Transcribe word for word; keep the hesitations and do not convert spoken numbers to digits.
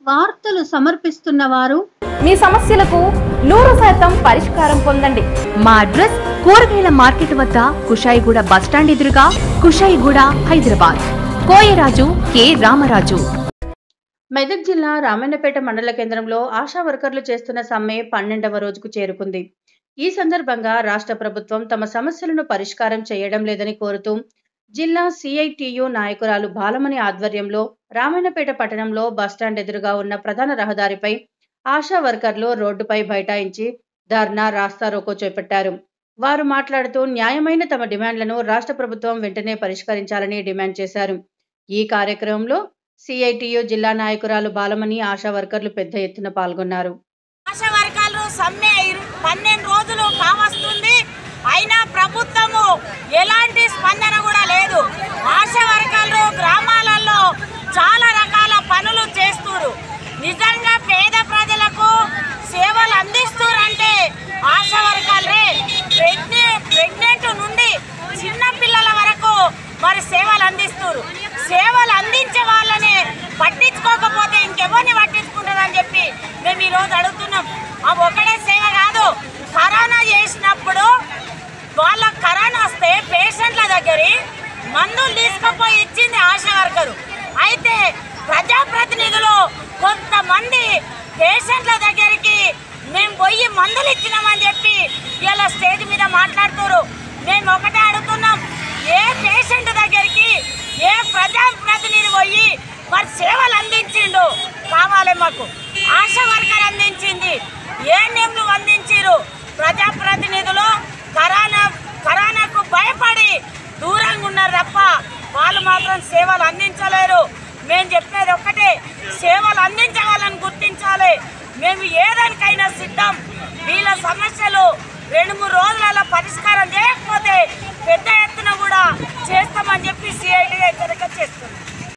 వార్తలు సమర్పిస్తున్న వారు మీ సమస్యలకు నూరు శాతం పరిష్కారం పొందండి. మా అడ్రస్ కూరగాయల మార్కెట్ వద్ద కుషాయిగూడ బస్టాండ్ ఎదురుగా కుషాయిగూడ హైదరాబాద్. కోయరాజు కె రామరాజు. మెదక్ జిల్లా రామన్నపేట మండల కేంద్రంలో ఆశా వర్కర్లు చేస్తున్న సమ్మె పన్నెండవ రోజుకు చేరుకుంది. ఈ సందర్భంగా రాష్ట్ర ప్రభుత్వం తమ సమస్యలను పరిష్కారం చేయడం లేదని కోరుతూ జిల్లా సిఐటియు నాయకురాలు బాలమణి ఆధ్వర్యంలో రామన్నపేట పట్టణంలో బస్టాండ్ ఎదురుగా ఉన్న ప్రధాన రహదారిపై ఆశా వర్కర్లు రోడ్డుపై బైఠాయించి ధర్నా రాస్తారోకో చేపట్టారు. వారు మాట్లాడుతూ న్యాయమైన తమ డిమాండ్లను రాష్ట్ర ప్రభుత్వం వెంటనే పరిష్కరించాలని డిమాండ్ చేశారు. ఈ కార్యక్రమంలో సిఐటియు జిల్లా నాయకురాలు బాలమణి, ఆశా వర్కర్లు పెద్ద ఎత్తున పాల్గొన్నారు. ఆశా వర్కర్లు సమ్మె పన్నెండు రోజులు కావస్తుంది, అయినా ప్రభుత్వము ఎలాంటి స్పందన కూడా లేదు. ఆశా వర్కర్లు గ్రామాలలో చాలా రకాల పనులు చేస్తున్నారు. నిజంగా పేద ప్రజలకు సేవలు అందిస్తున్నారంటే ఆశా వర్కర్లే. ప్రెగ్నెంట్ ప్రెగ్నెంట్ నుండి చిన్న పిల్లల వరకు మరి సేవలు అందిస్తున్నారు. సేవలు అందించే వాళ్ళని పట్టించుకోకపోతే ఇంకెవరిని పట్టించుకుంటుందని చెప్పి మేము ఈరోజు అడుగుతున్నాం. అవి ఒకటే సేవ కాదు, కరోనా చేసినప్పుడు వాళ్ళ కరోనా వస్తే పేషెంట్ల దగ్గర మందులు తీసుకుపోయి ఇచ్చింది ఆశా వర్కరు. అయితే ప్రజాప్రతినిధులు కొంతమంది పేషెంట్ల దగ్గరికి మేము పోయి మందులు ఇచ్చినామని చెప్పి ఇలా స్టేజ్ మీద మాట్లాడుతున్నారు. మేము ఒకటే అడుగుతున్నాం, ఏ పేషెంట్ దగ్గరికి ఏ ప్రజాప్రతినిధి పోయి మరి సేవలు అందించిండు కావాలి. మాకు ఆశా వర్కర్ అందించింది, ఏ నేమ్లు అందించారు. ప్రజాప్రతినిధులు కరోనా కరోనాకు భయపడి దూరంగా ఉన్నారు తప్ప వాళ్ళు మాత్రం సేవలు అందించలేరు. మేము చెప్పేది ఒక్కటే, సేవలు అందించే వాళ్ళని గుర్తించాలి. మేము ఏదానికైనా సిద్ధం. వీళ్ళ సమస్యలు రెండు మూడు రోజులలో పరిష్కారం చేయకపోతే పెద్ద ఎత్తున కూడా చేస్తామని చెప్పి సిఐటి హెచ్చరిక చేస్తుంది.